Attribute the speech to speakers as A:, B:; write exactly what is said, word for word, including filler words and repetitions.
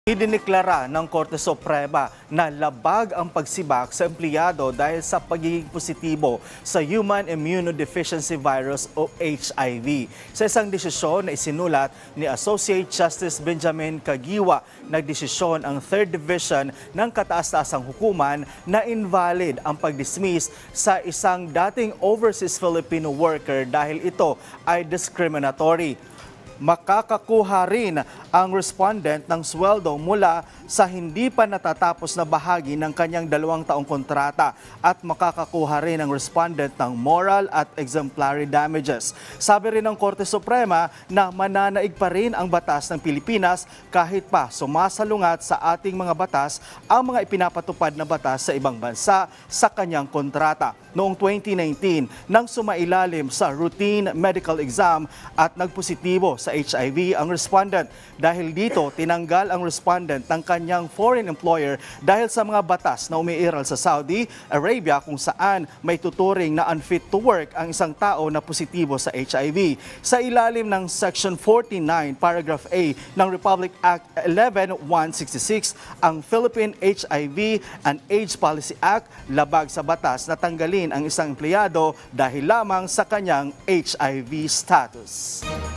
A: Idineklara ng Korte Suprema na labag ang pagsibak sa empleyado dahil sa pagiging positibo sa Human Immunodeficiency Virus o H I V. Sa isang desisyon na isinulat ni Associate Justice Benjamin Kagiwa, nagdesisyon ang third Division ng kataas-taasang hukuman na invalid ang pag-dismiss sa isang dating overseas Filipino worker dahil ito ay discriminatory. Makakakuha rin ang respondent ng sweldo mula sa hindi pa natatapos na bahagi ng kanyang dalawang taong kontrata at makakakuha rin ang respondent ng moral at exemplary damages. Sabi rin ng Korte Suprema na mananaig pa rin ang batas ng Pilipinas kahit pa sumasalungat sa ating mga batas ang mga ipinapatupad na batas sa ibang bansa sa kanyang kontrata. Noong twenty nineteen, nang sumailalim sa routine medical exam at nagpositibo sa H I V ang respondent. Dahil dito, tinanggal ang respondent ng kanyang foreign employer dahil sa mga batas na umiiral sa Saudi Arabia kung saan may tuturing na unfit to work ang isang tao na positibo sa H I V. Sa ilalim ng Section forty-nine, Paragraph A ng Republic Act eleven one sixty-six, ang Philippine H I V and AIDS Policy Act labag sa batas na tanggalin ang isang empleyado dahil lamang sa kanyang H I V status.